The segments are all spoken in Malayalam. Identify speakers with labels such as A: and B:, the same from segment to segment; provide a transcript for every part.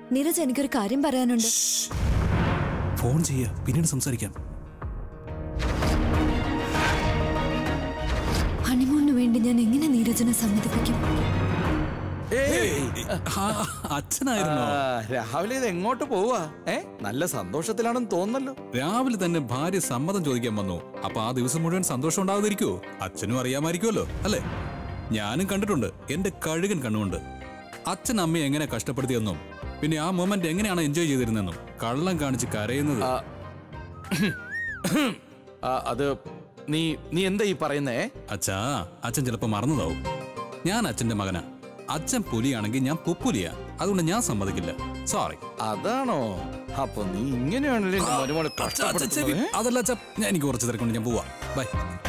A: നീരജ് എനിക്കൊരു കാര്യം പറയാനുണ്ട്.
B: ഫോൺ ചെയ്യാ, പിന്നീട് സംസാരിക്കാം.
A: ഹണിമൂണിന് വേണ്ടി ഞാൻ എങ്ങനെ നീരജിനെ സമ്മതിപ്പിക്കും?
B: അച്ഛനായിരുന്നോ?
C: രാവിലെ ഇത് എങ്ങോട്ട് പോവാ? നല്ല സന്തോഷത്തിലാണെന്ന് തോന്നല്ലോ.
B: രാവിലെ തന്നെ ഭാര്യ സമ്മതം ചോദിക്കാൻ വന്നു. അപ്പൊ ആ ദിവസം മുഴുവൻ സന്തോഷം ഉണ്ടാകാതിരിക്കുവോ? അച്ഛനും അറിയാമായിരിക്കുമല്ലോ അല്ലേ? ഞാനും കണ്ടിട്ടുണ്ട് എന്റെ കഴുകൻ കണ്ണുകൊണ്ട്. അച്ഛൻ അമ്മയെ എങ്ങനെ കഷ്ടപ്പെടുത്തിയെന്നും പിന്നെ ആ മൊമെന്റ് എങ്ങനെയാണ് എൻജോയ് ചെയ്തിരുന്നെന്നും കള്ളം കാണിച്ച് കരയുന്നത്.
C: അത് നീ എന്താ ഈ പറയുന്നേ?
B: അച്ഛാ, അച്ഛൻ ചിലപ്പോ മറന്നതാവും. ഞാൻ അച്ഛന്റെ മകനാ. അച്ഛൻ പുലിയാണെങ്കിൽ ഞാൻ പുപ്പുലിയാ. അതുകൊണ്ട് ഞാൻ സമ്മതിക്കില്ല. സോറി.
C: അതാണോ? അപ്പൊ നീ ഇങ്ങനെയാണല്ലേ
B: അതല്ല അച്ഛാ, ഞാൻ എനിക്ക് കുറച്ച് തിരക്കൊണ്ട് ഞാൻ പോവാ. ബൈ.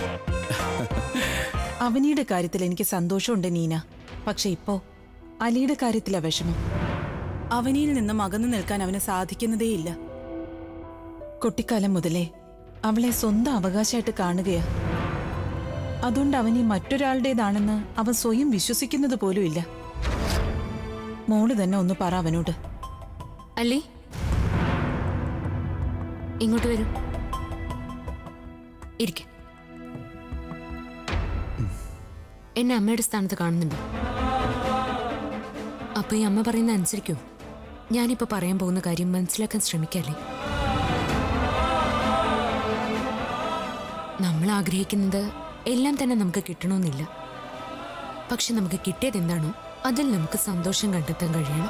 D: അവനിയുടെ കാര്യത്തിൽ എനിക്ക് സന്തോഷമുണ്ട് നീന. പക്ഷെ ഇപ്പോ അലിയുടെ കാര്യത്തിലാ വിഷമം. അവനിയിൽ നിന്നും അകന്നു നിൽക്കാൻ അവന് സാധിക്കുന്നതേയില്ല. കുട്ടിക്കാലം മുതലേ അവളെ സ്വന്തം അവകാശമായിട്ട് കാണുകയാ. അതുകൊണ്ട് അവനെ മറ്റൊരാളുടേതാണെന്ന് അവൻ സ്വയം വിശ്വസിക്കുന്നത് പോലുമില്ല. മോള് തന്നെ ഒന്ന് പറ അവനോട്.
E: അല്ലേ, ഇങ്ങോട്ട് വരൂ, ഇരിക്ക. എന്നെ അമ്മയുടെ സ്ഥാനത്ത് കാണുന്നുണ്ടോ? അപ്പൊ ഈ അമ്മ പറയുന്ന അനുസരിക്കൂ. ഞാനിപ്പോ പറയാൻ പോകുന്ന കാര്യം മനസ്സിലാക്കാൻ ശ്രമിക്കല്ലേ. നമ്മൾ ആഗ്രഹിക്കുന്നത് എല്ലാം തന്നെ നമുക്ക് കിട്ടണമെന്നില്ല. പക്ഷെ നമുക്ക് കിട്ടിയത് എന്താണോ അതിൽ നമുക്ക് സന്തോഷം കണ്ടെത്താൻ കഴിയണം.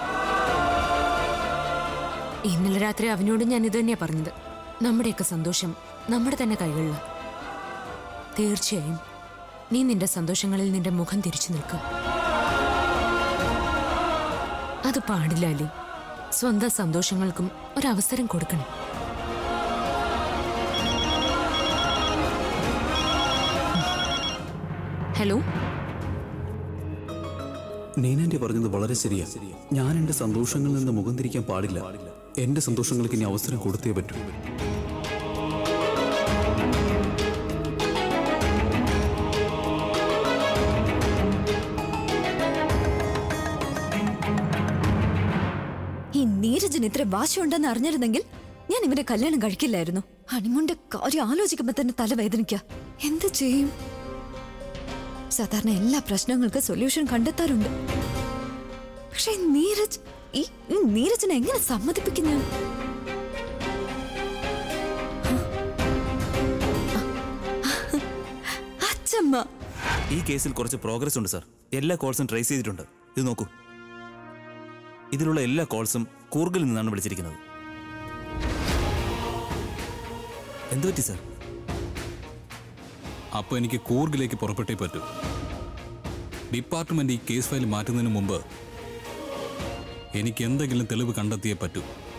E: ഇന്നലെ രാത്രി അവനോട് ഞാൻ ഇത് തന്നെയാ പറഞ്ഞത്. നമ്മുടെയൊക്കെ സന്തോഷം നമ്മുടെ തന്നെ കൈകളിലാണ്. തീർച്ചയായും നീ നിന്റെ സന്തോഷങ്ങളിൽ നിന്റെ മുഖം തിരിച്ചു നിൽക്കുക. അത് പാടില്ല അല്ലേ. സ്വന്തം സന്തോഷങ്ങൾക്കും ഒരവസരം കൊടുക്കണം. ഹലോ,
B: നീനാന്റി പറഞ്ഞത് വളരെ ശരിയാ. ഞാൻ എന്റെ സന്തോഷങ്ങളിൽ നിന്ന് മുഖം തിരിക്കാൻ പാടില്ല. എന്റെ സന്തോഷങ്ങൾക്ക് ഇനി അവസരം കൊടുത്തേ പറ്റൂ.
A: ഈ നീരജിന് ഇത്ര വാശിയുണ്ടെന്ന് അറിഞ്ഞിരുന്നെങ്കിൽ ഞാൻ ഇവരെ കല്യാണം കഴിക്കില്ലായിരുന്നു. ഹണിമൂണിന്റെ കാര്യം ആലോചിക്കുമ്പോ തന്നെ തലവേദനിക്ക. എന്ത് ചെയ്യും? സാധാരണ എല്ലാ പ്രശ്നങ്ങൾക്ക് സൊല്യൂഷൻ കണ്ടെത്താറുണ്ട്. പക്ഷെ നീരജിനെ എങ്ങനെ സമ്മതിപ്പിക്കുന്നു? അച്ഛമ്മ,
F: ഈ കേസിൽ കുറച്ച് പ്രോഗ്രസ് ഉണ്ട് സർ. എല്ലാ കോൾസും ട്രേസ് ചെയ്തിട്ടുണ്ട്. ഇത് നോക്കൂ. ഇതിലുള്ള എല്ലാ കോൾസും കൂർഗിൽ നിന്നാണ് വിളിച്ചിരിക്കുന്നത്. എന്തു പറ്റി സർ?
B: അപ്പൊ എനിക്ക് കൂർഗിലേക്ക് പുറപ്പെട്ടേ പറ്റൂ. ഡിപ്പാർട്ട്മെന്റ് ഈ കേസ് ഫയൽ മാറ്റുന്നതിന് മുമ്പ് എനിക്ക് എന്തെങ്കിലും തെളിവ് കണ്ടെത്തിയേ പറ്റൂ.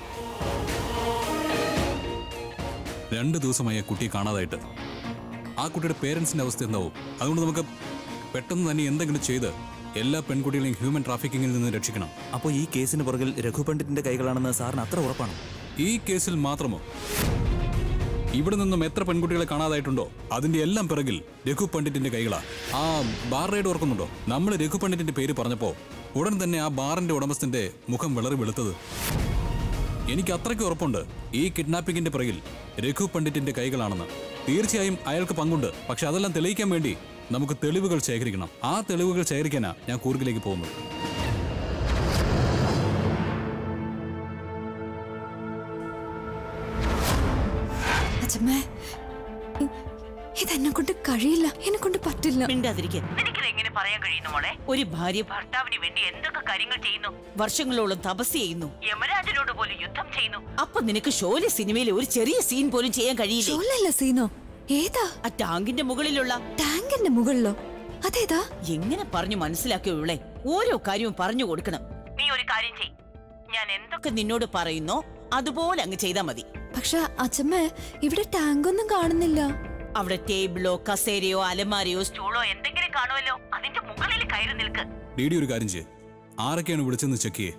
B: 2 ദിവസമായി ആ കുട്ടിയെ കാണാതായിട്ട്. ആ കുട്ടിയുടെ പേരൻസിന്റെ അവസ്ഥ എന്താവും? അതുകൊണ്ട് നമുക്ക് പെട്ടെന്ന് തന്നെ എന്തെങ്കിലും ചെയ്ത് എല്ലാ പെൺകുട്ടികളെയും ഹ്യൂമൻ ട്രാഫിക്കിങ്ങിൽ നിന്ന് രക്ഷിക്കണം.
F: അപ്പോൾ ഈ കേസിന് പുറകിൽ രഘു പണ്ഡിറ്റിന്റെ കൈകളാണെന്ന് സാറിന് അത്ര ഉറപ്പാണ്?
B: ഈ കേസിൽ മാത്രമോ? ഇവിടെ നിന്നും എത്ര പെൺകുട്ടികളെ കാണാതായിട്ടുണ്ടോ അതിന്റെ എല്ലാം പിറകിൽ രഘു പണ്ഡിറ്റിന്റെ കൈകളാ. ആ ബാർ റൈഡ് ഓർക്കുന്നുണ്ടോ? നമ്മൾ രഘു പണ്ഡിറ്റിന്റെ പേര് പറഞ്ഞപ്പോ ഉടൻ തന്നെ ആ ബാറിന്റെ ഉടമസ്ഥന്റെ മുഖം വിളറി വെളുത്തത്. എനിക്ക് അത്രയ്ക്ക് ഉറപ്പുണ്ട് ഈ കിഡ്നാപ്പിങ്ങിന്റെ പിറകിൽ രഘു പണ്ഡിറ്റിന്റെ കൈകളാണെന്ന്. തീർച്ചയായും അയാൾക്ക് പങ്കുണ്ട്. പക്ഷെ അതെല്ലാം തെളിയിക്കാൻ വേണ്ടി നമുക്ക് തെളിവുകൾ ശേഖരിക്കണം. ആ തെളിവുകൾ ശേഖരിക്കാനാ ഞാൻ കൂർഗിലേക്ക് പോകുന്നത്.
A: ഇതെന്നെ കൊണ്ട് കഴിയില്ല, എന്നെ കൊണ്ട് പറ്റില്ല.
G: നിനക്കിതെങ്ങനെ പറയാൻ കഴിയുന്നു മോളെ? ഒരു ഭാര്യ ഭർത്താവിന് വേണ്ടി എന്തൊക്കെ കാര്യങ്ങൾ ചെയ്യുന്നു. വർഷങ്ങളോളം തപസ് ചെയ്യുന്നു, യമരാജനോട് പോലും യുദ്ധം ചെയ്യുന്നു. അപ്പൊ നിനക്ക് ഷോലെ സിനിമയിലെ ഒരു ചെറിയ സീൻ പോലും ചെയ്യാൻ കഴിയില്ല.
A: സീനോ? ഏതാ?
G: ആ ടാങ്കിന്റെ മുകളിലുള്ള.
A: ടാങ്കിന്റെ മുകളിലോ? അതേതാ?
G: എങ്ങനെ പറഞ്ഞു മനസ്സിലാക്കിയോ ഇവളെ? ഓരോ കാര്യവും പറഞ്ഞു കൊടുക്കണം. നീ ഒരു കാര്യം ചെയ്, ഞാൻ എന്തൊക്കെ നിന്നോട് പറയുന്നോ അതുപോലെ അങ്ങ് ചെയ്താ മതി.
A: പക്ഷെ അച്ഛമ്മ, ഇവിടെ ടാങ്ക് ഒന്നും കാണുന്നില്ല.
G: അവിടെ ടേബിളോ കസേരയോ അലമാരയോ സ്റ്റൂളോ എന്തെങ്കിലും കാണുമല്ലോ. അതിന്റെ മുകളിൽ കയറി നിൽക്ക്.
B: ഡി ഒരു കാര്യം ചെയ്യ്, ആരൊക്കെയാണ് വിളിച്ചെന്ന് ചെക്ക് ചെയ്യേ.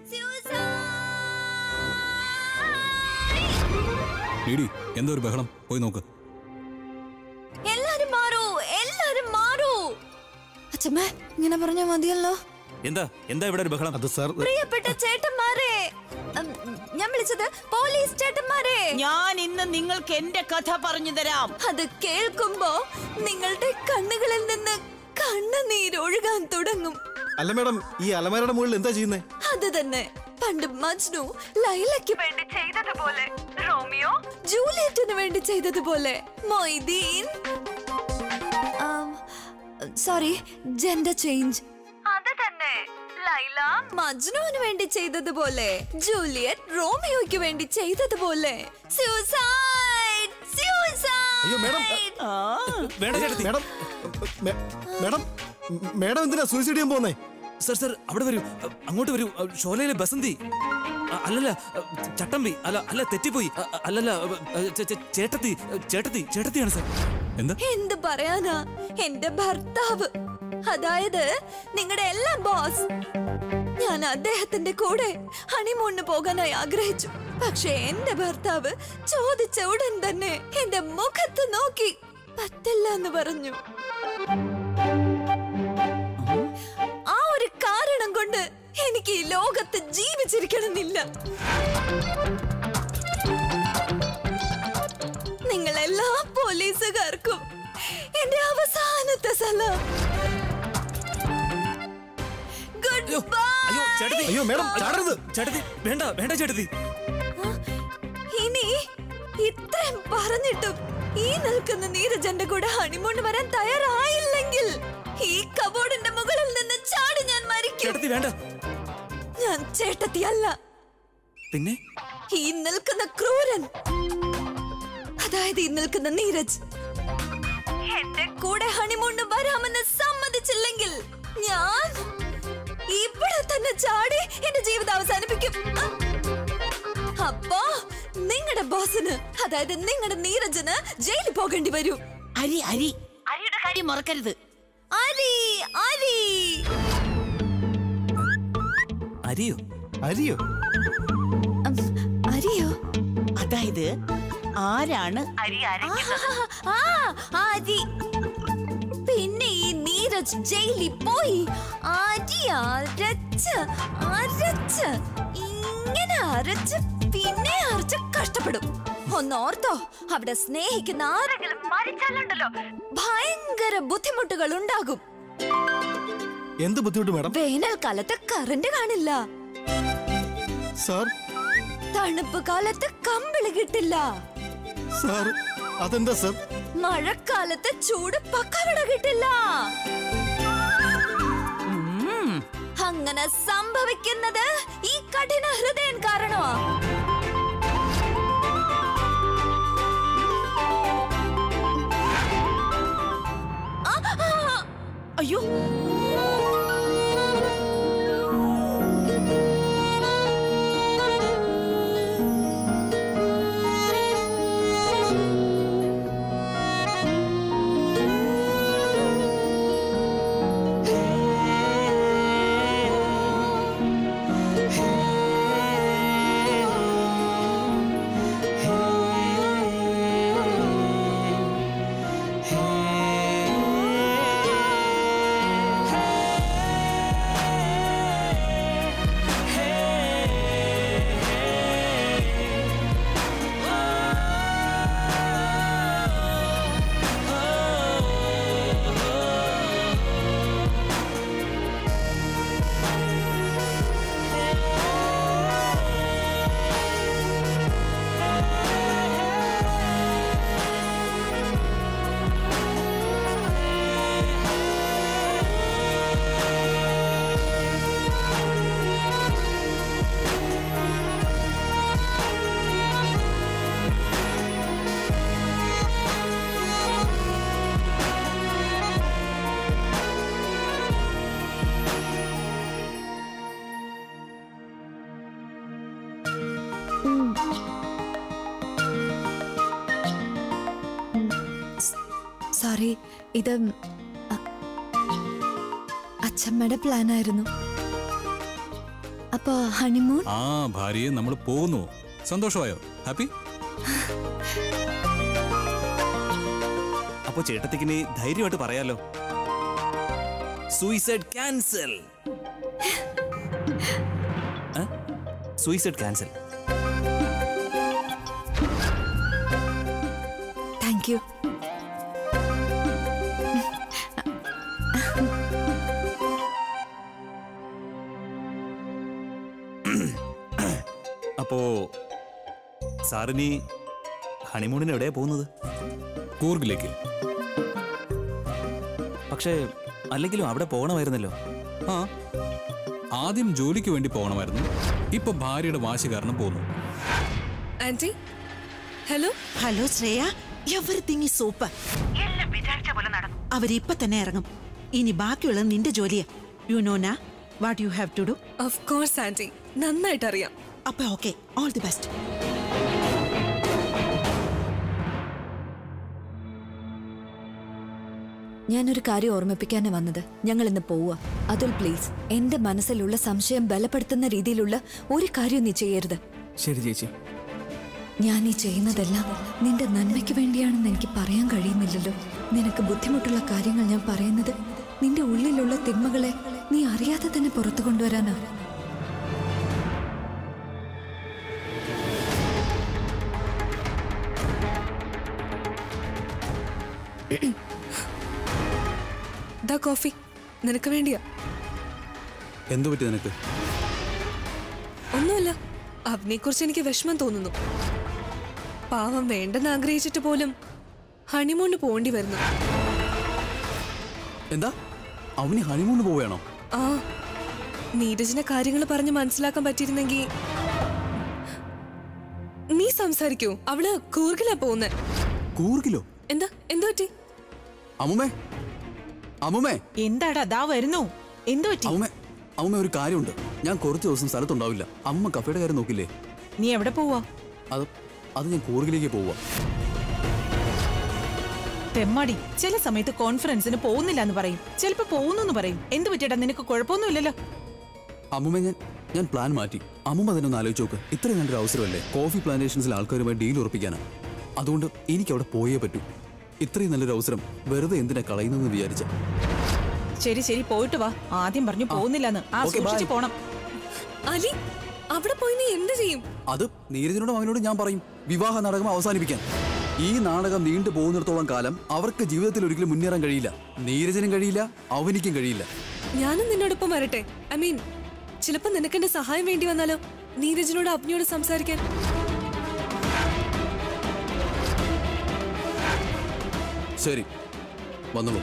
B: ഡി എന്തോ ഒരു ബഹളം, പോയി നോക്ക്.
A: എല്ലാരും മാറൂ, എല്ലാരും മാറൂ. അച്ഛമ്മ, ഇങ്ങനെ പറഞ്ഞാ മതിയല്ലോ.
F: എന്താ എന്താ ഇവിടെ ഒരു ബഹളം?
C: അത് സാർ
A: പ്രിയപ്പെട്ട ചേട്ടന്മാരെ, ഞാൻ വിളിച്ചത് പോലീസ് ചേട്ടന്മാരെ.
G: ഞാൻ ഇന്ന് നിങ്ങൾക്ക് എന്റെ കഥ പറഞ്ഞു തരാം.
A: അത് കേൾക്കുമ്പോ നിങ്ങളുടെ കണ്ണുകളിൽ നിന്ന് കണ്ണുനീരൊഴുകാൻ തുടങ്ങും.
C: അല്ല മാഡം, ഈ അലമാരയുടെ മുകളിൽ എന്താ ചെയ്യുന്നേ?
A: അത് തന്നെ, പണ്ട് മജ്നു ലൈലയ്ക്ക് വേണ്ടി ചെയ്തതുപോലെ, റോമിയോ ജൂലിയറ്റിന് വേണ്ടി ചെയ്തതുപോലെ, മൊയ്തീൻ സോറി ജെൻഡർ ചേഞ്ച്, അത് തന്നെ ലൈല മജ്നുവിന് വേണ്ടി ചെയ്തതുപോലെ, ജൂലിയറ്റ് റോമിയോയ്ക്ക് വേണ്ടി ചെയ്തതുപോലെ. സൂസൈഡ്
C: അയ്യോ മാഡം,
F: വേണ്ട ചേട്ടത്തി.
C: മാഡം മാഡം മാഡം എന്തിനാ സൂയിസൈഡ് ചെയ്യാൻ പോകുന്നേ?
F: സർ സർ അവിടെ വരൂ, അങ്ങോട്ട് വരൂ. ഷോലയിലെ ബസന്തി അല്ലല്ല, ചട്ടമ്പി അല്ല തെറ്റിപ്പോയി. അല്ലല്ല, ചേട്ടത്തി ചേട്ടത്തി ചേട്ടത്തിയാണ് സർ.
B: എന്താ?
A: എന്ത് പറയാനാ, എന്റെ ഭർത്താവ്, അതായത് നിങ്ങളുടെ എല്ലാം ബോസ്. ഞാൻ അദ്ദേഹത്തിന്റെ കൂടെ ഹണിമൂണിന് പോകാനായി ആഗ്രഹിച്ചു. പക്ഷെ എന്റെ ഭർത്താവ് ചോദിച്ച ഉടൻ തന്നെ എന്റെ മുഖത്ത് നോക്കി പറ്റില്ല എന്ന് പറഞ്ഞു. ആ ഒരു കാരണം കൊണ്ട് എനിക്ക് ഈ ലോകത്ത് ജീവിച്ചിരിക്കണമെന്നില്ല. നിങ്ങളെല്ലാ പോലീസുകാർക്കും എന്റെ അവസാനത്തെ സലാം. Good bye.
C: അയ്യോ മാഡം ചാടരുത്.
F: ചേട്ടത്തി വേണ്ട വേണ്ട ചേട്ടത്തി.
A: ഇനി ഇത്രയും പറഞ്ഞിട്ടും ഈ നിൽക്കുന്ന നീരജന്റെ കൂടെ ഹണിമൂൺ വരാൻ തയ്യാറായില്ലെങ്കിൽ ഈ കബോർഡിന്റെ മുകളിൽ നിന്ന് ചാടി ഞാൻ മരിക്കും.
F: ചേട്ടത്തി വേണ്ട.
A: ഞാൻ ചേട്ടത്തിയല്ല,
F: പിന്നെ
A: ഈ നിൽക്കുന്ന ക്രൂരൻ, അതായത് ഈ നിൽക്കുന്ന നീരജ് എന്റെ കൂടെ ഹണിമൂണിന് വരാമെന്ന് സമ്മതിച്ചില്ലെങ്കിൽ ഞാൻ ഇവിടെ തന്നെ ചാടി എന്റെ ജീവിതം അവസാനിപ്പിക്കും. അപ്പോ നിങ്ങളുടെ ബോസിന്, അതായത് നിങ്ങളുടെ നീരജന് ജയിലിൽ പോകേണ്ടി വരും.
G: അരി അരി അരിയുടെ കാര്യം മറക്കരുത്.
A: അരി അരി
F: അരിയോ?
C: അരിയോ?
A: അരിയോ?
G: അതായത് ആരാണ് അരി
A: ആ, അരി. പിന്നെ ഈ നീരജ് ജയിലിൽ പോയി അരി അരച്ച് അരച്ച് ഇങ്ങനെ അരച്ച് പിന്നെ അരച്ച് കഷ്ടപ്പെടും. ഒന്നോർത്തോ, അവിടെ സ്നേഹിക്കുന്ന ആരെങ്കിലും മരിച്ചാലുണ്ടല്ലോ ഭയങ്കര ബുദ്ധിമുട്ടുകൾ ഉണ്ടാകും.
C: എന്ത് ബുദ്ധിമുട്ട് മാഡം?
A: വേനൽക്കാലത്ത് കറണ്ട് കാണില്ല,
C: സാർ.
A: തണുപ്പ് കാലത്ത് കമ്പിളി കിട്ടില്ല,
C: സാർ അതെന്താ സാർ?
A: മഴക്കാലത്ത് ചൂട് പക്കവട കിട്ടില്ല. അങ്ങനെ സംഭവിക്കുന്നത് ഈ കഠിന ഹൃദയൻ കാരണമാ.
G: അയ്യോ,
A: സോറി, ഇത് അച്ഛമ്മയുടെ പ്ലാൻ ആയിരുന്നു. അപ്പൊ ഹണിമൂൺ.
B: ആ ഭാര്യയെ നമ്മൾ പോകുന്നു. സന്തോഷമായോ? ഹാപ്പി?
F: അപ്പൊ ചേട്ടത്തിക്കിനി ധൈര്യമായിട്ട് പറയാലോ. Suicide cancel. Suicide cancel.
A: Thank you.
F: അപ്പോ സാറിനി ഹണിമൂണിന് എവിടെയാ പോകുന്നത്?
B: കൂർഗിലേക്ക്.
F: പക്ഷേ അല്ലെങ്കിലും അവിടെ പോകണമായിരുന്നല്ലോ.
B: ആ, ആദ്യം ജോലിക്ക് വേണ്ടി പോകണമായിരുന്നു. ഇപ്പൊ ഭാര്യയുടെ വാശി കാരണം പോകുന്നു.
A: Aunty, hello.
H: Hello Shreya, everything is super.
G: എല്ലാം വിചാരിച്ച പോലെ നടന്നു.
H: അവരിപ്പൊ തന്നെ ഇറങ്ങും. ഇനി ബാക്കിയുള്ളത് നിന്റെ ജോലിയാ. യു നോ നാ what you have to do.
A: Of course aunty, നന്നായിട്ട് അറിയാം.
H: അപ്പൊ ഓക്കെ, ഓൾ ദി ബെസ്റ്റ്.
A: ഞാനൊരു കാര്യം ഓർമ്മിപ്പിക്കാനാണ് വന്നത്. ഞങ്ങൾ ഇന്ന് പോവുക. അതുൽ പ്ലീസ്, എന്റെ മനസ്സിലുള്ള സംശയം ബലപ്പെടുത്തുന്ന രീതിയിലുള്ള ഒരു കാര്യം നീ ചെയ്യരുത്.
F: ശരി ചേച്ചി.
A: ഞാൻ ഈ ചെയ്യുന്നതെല്ലാം നിന്റെ നന്മയ്ക്ക് വേണ്ടിയാണെന്ന് എനിക്ക് പറയാൻ കഴിയുന്നില്ലല്ലോ. നിനക്ക് ബുദ്ധിമുട്ടുള്ള കാര്യങ്ങൾ ഞാൻ പറയുന്നത് നിന്റെ ഉള്ളിലുള്ള തിന്മകളെ നീ അറിയാതെ തന്നെ പുറത്തു കൊണ്ടുവരാനാ. ദാ കോഫി നിനക്ക് വേണ്ടിയാ.
F: എന്തു പറ്റി നിനക്ക്?
A: ഒന്നുമില്ല, അവനെ കുറിച്ച് എനിക്ക് വിഷമം തോന്നുന്നു. പാവം വേണ്ടെന്ന് ആഗ്രഹിച്ചിട്ട് പോലും ഹണിമൂണിന് പോകേണ്ടി വരുന്നു.
F: എന്താ, അവന് ഹണിമൂണിന് പോവുകയാണോ?
A: ആ, നീരജിനെ കാര്യങ്ങൾ പറഞ്ഞ് മനസ്സിലാക്കാൻ പറ്റിയിരുന്നെങ്കിൽ. നീ സംസാരിക്കൂ. അവള് കൂർഗിലാ പോകുന്നേ.
F: കൂർഗിലോ?
A: എന്താ പറ്റി?
F: അമ്മുമ്മേ, അമ്മുമ്മേ.
H: എന്താടാ ദാ വരുന്നു. എന്തു പറ്റി?
F: അമ്മുമ്മേ, അമ്മുമ്മ ഒരു കാര്യമുണ്ട്. ഞാൻ കുറച്ച് ദിവസം സ്ഥലത്തുണ്ടാവില്ല. അമ്മ കഫേയുടെ കാര്യം നോക്കില്ലേ?
H: നീ എവിടെ പോവാ?
F: അത് ഞാൻ കൂർഗിലേക്ക് പോവാ.
H: തെമ്മാടി, ചില സമയത്ത് കോൺഫറൻസിന് പോകുന്നില്ല എന്ന് പറയും, ചിലപ്പോ പോകുന്നു പറയും. എന്ത് പറ്റിയടാ, നിനക്ക് കുഴപ്പമൊന്നുമില്ലല്ലോ.
F: അമ്മുമ്മ, ഞാൻ പ്ലാൻ മാറ്റി. അമ്മുമ്മ തന്നെ ഒന്ന് ആലോചിച്ച് നോക്ക്. ഇത്രയും നല്ലൊരു അവസരമല്ലേ കോഫി പ്ലാന്റേഷൻസിൽ ആൾക്കാരുമായി ഡീൽ ഉറപ്പിക്കാനാ. അതുകൊണ്ട് എനിക്ക് അവിടെ പോയേ പറ്റൂ. ഇത്രയും നല്ലൊരു അവസരം വെറുതെ എന്തിനാ കളയുന്നെന്ന് വിചാരിച്ച.
H: ശരി ശരി, പോയിട്ട് വാ. ആദ്യം പറഞ്ഞു പോകുന്നില്ലെന്ന്. സൂക്ഷിച്ച് പോണം.
A: അലി, അവിടെ പോയി നീ എന്ത് ചെയ്യും?
F: അത് നീരജിനോടും അവനോടും ഞാൻ പറയും. വിവാഹ നാടകം അവസാനിപ്പിക്കാൻ. ഈ നാടകം നീണ്ടു പോകുന്നിടത്തോളം കാലം അവർക്ക് ജീവിതത്തിൽ ഒരിക്കലും മുന്നേറാൻ കഴിയില്ല. നീരജനും കഴിയില്ല, അവനിക്കും കഴിയില്ല.
A: ഞാനും നിന്നോടൊപ്പം വരട്ടെ. ഐ മീൻ, ചിലപ്പോ നിനക്ക് എന്റെ സഹായം വേണ്ടി വന്നാലോ, നീരജിനോട് അവനോട് സംസാരിക്കാൻ.
F: ശരി, വന്നോളൂ.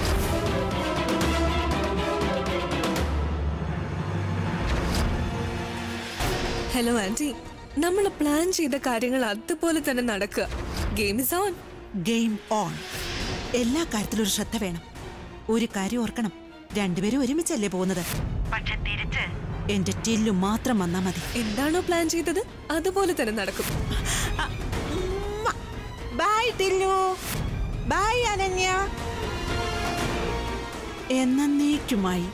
A: ഹലോ ആന്റി, നമ്മൾ പ്ലാൻ ചെയ്ത കാര്യങ്ങൾ അതുപോലെ തന്നെ നടക്കുക. Game is on.
H: Game on. എല്ലാ കാര്യത്തിലും ഒരു ശ്രദ്ധ വേണം. ഒരു കാര്യം ഓർക്കണം, രണ്ടുപേരും ഒരുമിച്ചല്ലേ പോകുന്നത്.
G: പക്ഷെ തിരിച്ച്
H: എന്റെ ടില്ലു മാത്രം വന്നാ മതി.
A: എന്താണോ പ്ലാൻ ചെയ്തത് അതുപോലെ തന്നെ നടക്കും.
H: Bye Tillu, bye Ananya. എന്നേക്കുമായി.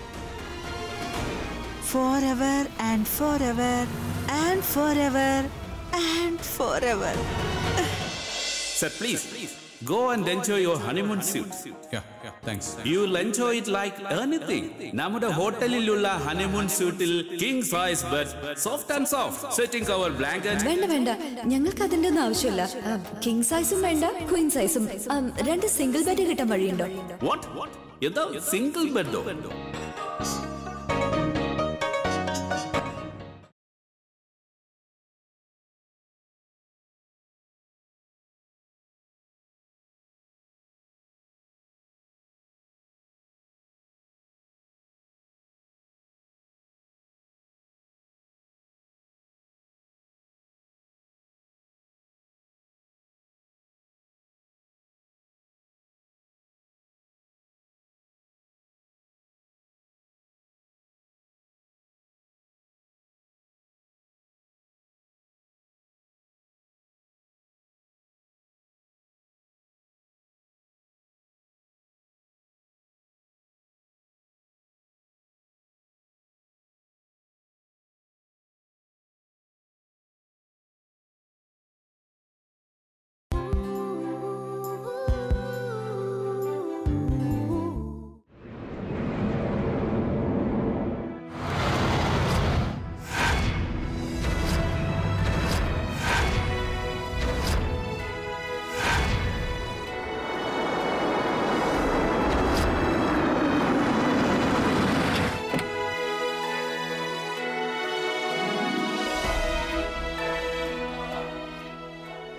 H: forever and forever and forever and forever.
I: Sir, please go and enjoy your honeymoon suite.
B: Yeah, thanks.
I: You will enjoy it like anything. നമ്മുടെ ഹോട്ടലിലുള്ള ഹണിമൂൺ സ്യൂട്ടിൽ king size bed, soft and soft setting cover blanket.
A: വേണ്ട, ഞങ്ങൾക്ക് അതിന്റെ ഒന്നും ആവശ്യമില്ല. കിങ് സൈസും വേണ്ട, ക്വീൻ സൈസും. 2 സിംഗിൾ ബെഡ് കിട്ടാൻ വഴിയുണ്ടോ?
I: വാട്ട്? എന്താ സിംഗിൾ ബെഡോ?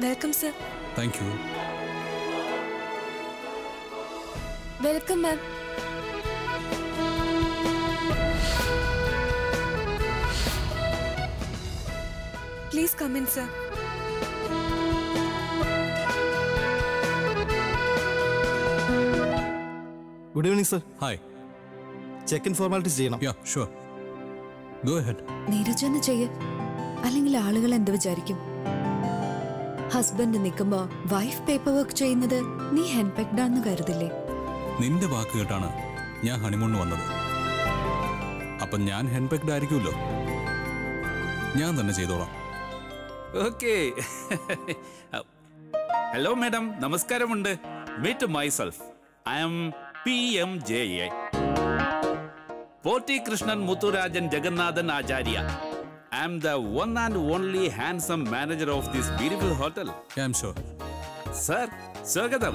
A: Welcome sir.
B: Thank you.
A: Welcome ma'am. Please come in sir.
J: Good evening sir.
B: Hi.
J: Check in formalities ചെയ്യണം.
B: Yeah sure. Go ahead.
A: Neeraj ഒന്ന് ചെയ്യ്, അല്ലെങ്കിൽ ആളുകൾ എന്ത് വിചാരിക്കും? ഹസ്ബൻഡ് നിൽക്കുമ്പോ വൈഫ് പേപ്പർ വർക്ക് ചെയ്യുന്നത് നീ ഹെൻപെക്ഡാന്ന് കരുതില്ലേ?
B: നിന്റെ വാക്ക് കേട്ടാണ് ഞാൻ ഹണിമൂണിന് വന്നത്. അപ്പം ഞാൻ ഹെൻപെക്ഡ് ആയിരിക്കുമല്ലോ. ഞാൻ തന്നെ ചെയ്തോളാം.
I: ഓക്കെ. ഹലോ മാഡം, നമസ്കാരമുണ്ട്. Meet myself. I am PMJA. Potti Krishnan Muthurajan Jagannathan Acharya. I am the one and only handsome manager of this beautiful hotel.
B: I am sure.
I: Sir, Swagatham.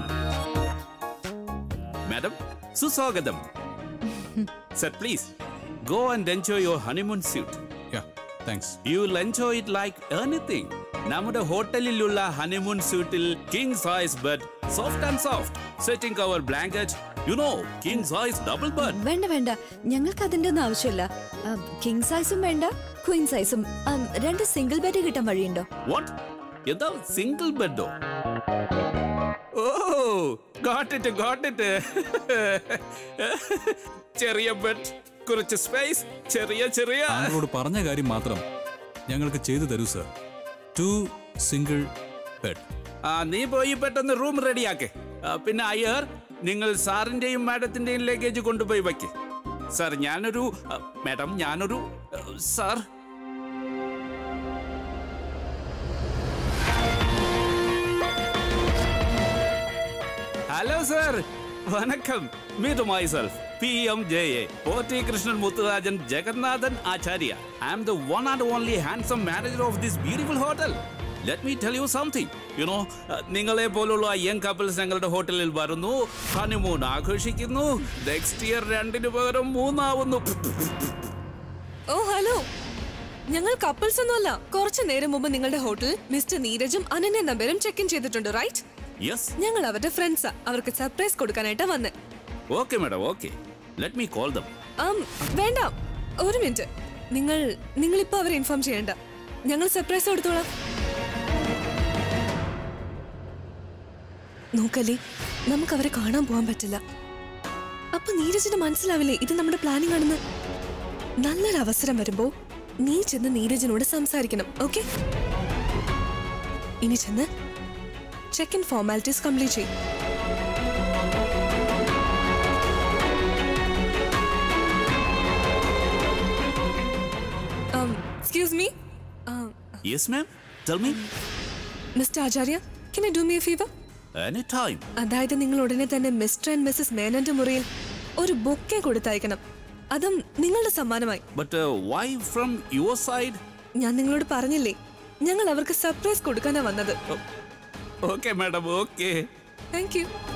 I: Madam, Suswagatham. Sir, please, go and enjoy your honeymoon suite.
B: Yeah, thanks.
I: You will enjoy it like anything. നമ്മുടെ ഹോട്ടലിലുള്ള ഹണിമൂൺ സ്യൂട്ടിൽ king size bed, soft and soft, setting cover blanket, you know, king size double bed.
A: വേണ്ട വേണ്ട, ഞങ്ങൾക്ക് അതിന്റെ ഒന്നും ആവശ്യമില്ല. കിങ് സൈസും വേണ്ട, ക്വീൻ സൈസും. 2 സിംഗിൾ ബെഡ് കിട്ടാൻ വഴിയുണ്ടോ?
I: വാട്ട്? എന്താ സിംഗിൾ ബെഡോ? Oh, got it. ചെറിയ ബെഡ്, കുറച്ച് സ്പേസ്, ചെറിയ.
B: താങ്കളോട് പറഞ്ഞ കാര്യം മാത്രം ഞങ്ങൾക്ക് ചെയ്തു തരൂ സർ. 2 single bed.
I: നീ പോയി പെട്ടെന്ന് റൂം റെഡിയാക്കെ. പിന്നെ അയ്യർ, നിങ്ങൾ സാറിന്റെയും മാഡത്തിന്റെയും ലഗേജ് കൊണ്ടുപോയി വയ്ക്ക്. സാർ ഞാനൊരു മാഡം ഞാനൊരു സാർ. ഹലോ സാർ, വണക്കം. Meet myself, PMJA, Potti Krishnan Muthurajan Jagannathan Acharya. I am the one and only handsome manager of this beautiful hotel. Let me tell you something. You know, നിങ്ങളെ പോലുള്ള യങ് കപ്പിൾസ് ഞങ്ങളുടെ ഹോട്ടലിൽ വരുന്നു, ഹണിമൂൺ ആഘോഷിക്കുന്നു. നെക്സ്റ്റ് ഇയർ 2 പകരം 3 ആവുന്നു.
A: ഓ ഹലോ, ഞങ്ങൾ കപ്പിൾസ് ഒന്നുമല്ല. കുറച്ചു നേരം മുമ്പ് നിങ്ങളുടെ ഹോട്ടലിൽ മിസ്റ്റർ നീരജും അനന്യ നമ്പരും ചെക്ക് ഇൻ ചെയ്തിട്ടുണ്ട്, റൈറ്റ്?
I: യെസ്.
A: ഞങ്ങൾ അവരുടെ ഫ്രണ്ട്സാ. അവർക്ക് സർപ്രൈസ് കൊടുക്കാനായിട്ടാ വന്നേ.
I: Okay madam, okay. Let me call them.
A: വേണ്ട, ഒരു മിനിറ്റ്. നിങ്ങൾ ഇപ്പൊ അവരെ ഇൻഫോം ചെയ്യണ്ട. ഞങ്ങൾ സർപ്രൈസ് കൊടുത്തോളാം. നോക്കല്ലേ, നമുക്ക് അവരെ കാണാൻ പോകാൻ പറ്റില്ല. അപ്പൊ നീരജിന് മനസ്സിലാവില്ലേ ഇത് നമ്മുടെ പ്ലാനിങ് ആണെന്ന്? നല്ലൊരു അവസരം വരുമ്പോ നീ ചെന്ന് നീരജിനോട് സംസാരിക്കണം, ഓക്കെ? ഇനി ചെന്ന് ചെക്ക് ഇൻ ഫോർമാലിറ്റീസ് കംപ്ലീറ്റ് ചെയ്യും. Excuse me?
I: Yes, ma'am. Tell me.
A: Mr. Acharya, can you do me a favor?
I: Anytime.
A: അതായത് നിങ്ങൾ ഉടനെ തന്നെ മിസ്റ്റർ ആൻഡ് മിസ്സസ് മേനന്റെ മുറിയിൽ ഒരു ബൊക്കെ കൊടുത്തയക്കണം. അതും നിങ്ങളുടെ സമ്മാനമായി.
I: But why from your side?
A: ഞാൻ നിങ്ങളോട് പറഞ്ഞില്ലേ, ഞങ്ങൾ അവർക്ക് സർപ്രൈസ് കൊടുക്കാനാ വന്നത്.
I: Okay, madam. Okay.
A: Thank you.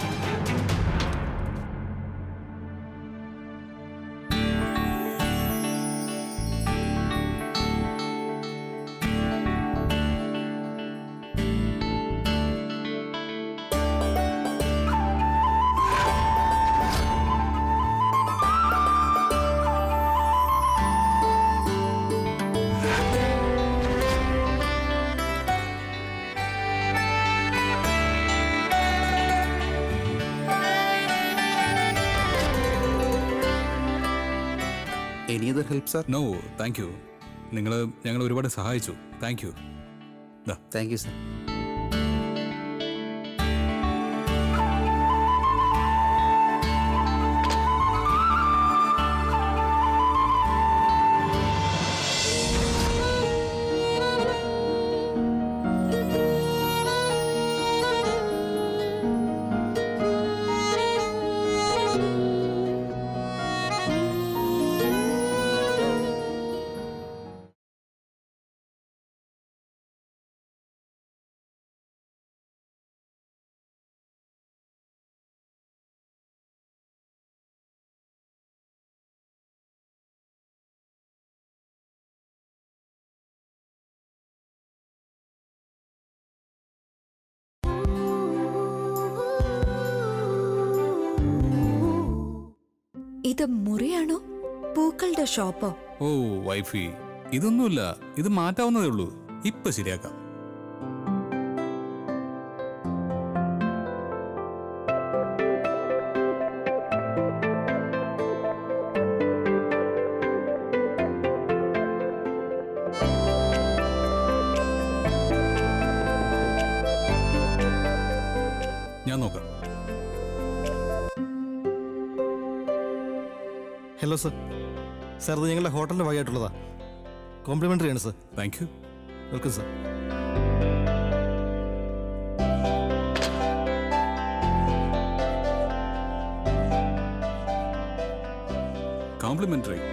F: Any other help, sir?
B: No, thank you. ഞങ്ങൾ ഒരുപാട് സഹായിച്ചു. Thank you.
F: Thank you, sir.
A: ഇത് മുറിയാണോ പൂക്കളുടെ ഷോപ്പോ?
B: ഓ വൈഫി, ഇതൊന്നുമില്ല, ഇത് മാറ്റാവുന്നതേ ഉള്ളൂ. ഇപ്പൊ ശരിയാക്കാം. ഞാൻ നോക്കാം.
J: Hello sir. സാർ ഇത് ഞങ്ങളുടെ ഹോട്ടലിൻ്റെ വകയായിട്ടുള്ളതാ. കോംപ്ലിമെൻ്ററി ആണ് sir.
B: Thank you.
J: Welcome sir.
B: Complimentary.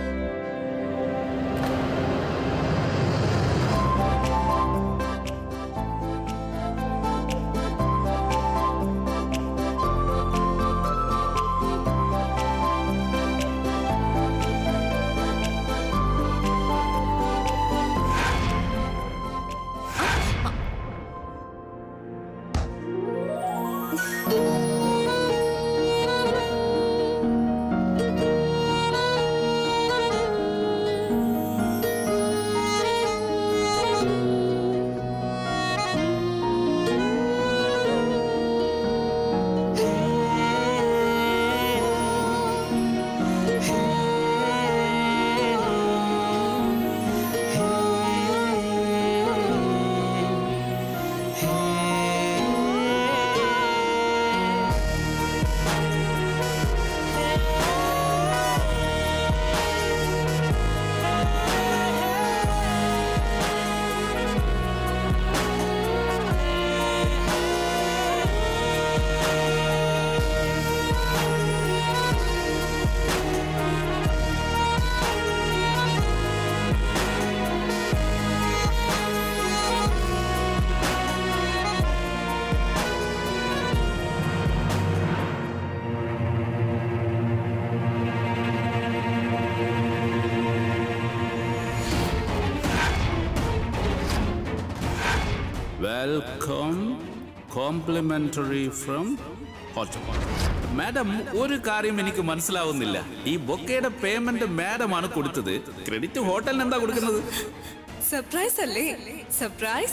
I: Welcome complimentary from hotel. Madam, ഒരു കാര്യം എനിക്ക് മനസ്സിലാവുന്നില്ല. ഈ ബൊക്കയുടെ പേയ്മെന്റ് മാഡം ആണ് കൊടുത്തത്, ക്രെഡിറ്റ് ഹോട്ടലിന് എന്താ കൊടുക്കുന്നത്?
A: സർപ്രൈസ് അല്ലേ? സർപ്രൈസ്.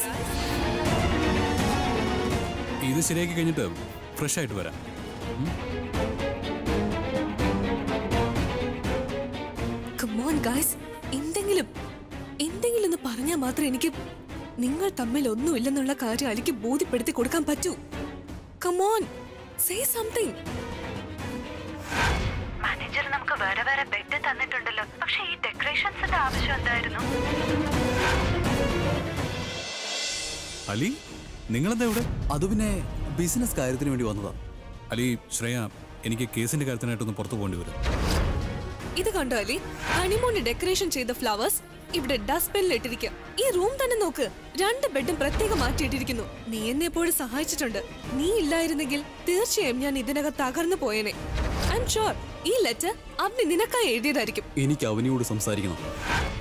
B: ഇത് ശരിയാക്കി കഴിഞ്ഞിട്ട് ഫ്രഷ് ആയിട്ട് വരാം.
A: Come on guys, എന്തെങ്കിലും ഒന്ന് പറഞ്ഞാൽ മാത്രമേ എനിക്ക് നിങ്ങൾ തമ്മിൽ ഒന്നുമില്ലെന്നുള്ള കാര്യം അലിക്ക് ബോധ്യപ്പെടുത്തി കൊടുക്കാൻ പറ്റൂ. Come on, say something.
K: Manager നമുക്ക് വേറെ വേറെ ബെഡ് തന്നിട്ടുണ്ടല്ലോ, പക്ഷെ ഈ ഡെക്കറേഷൻസിന്റെ ആവശ്യം എന്തായിരുന്നു?
B: അലി, നിങ്ങളെന്താ ഇവിടെ?
F: അത് പിന്നെ ബിസിനസ് കാര്യത്തിന് വേണ്ടി വന്നതാ.
B: അലി, ശ്രേയ, എനിക്ക് കേസിന്റെ കാര്യത്തിനായിട്ടൊന്ന് പുറത്തു പോകേണ്ടി വരും.
A: ഇത് കണ്ടോ അലി, ഹണിമൂണിന് ഡെക്കറേഷൻ ചെയ്ത ഫ്ലവേഴ്സ് ഇവിടെ ഡസ്റ്റ്ബിന്നിൽ ഇട്ടിരിക്കുക. ഈ റൂം തന്നെ നോക്ക്, 2 ബെഡും പ്രത്യേകം മാറ്റിയിട്ടിരിക്കുന്നു. നീ എന്നെ എപ്പോഴും സഹായിച്ചിട്ടുണ്ട്. നീ ഇല്ലായിരുന്നെങ്കിൽ തീർച്ചയായും ഞാൻ ഇതിനകം തകർന്നു പോയേനെ. ഐ എം ഷുവർ ഈ ലെറ്റർ അവന് നിനക്കായി എഴുതിയതായിരിക്കും.
F: എനിക്ക് അവനോട് സംസാരിക്കണം.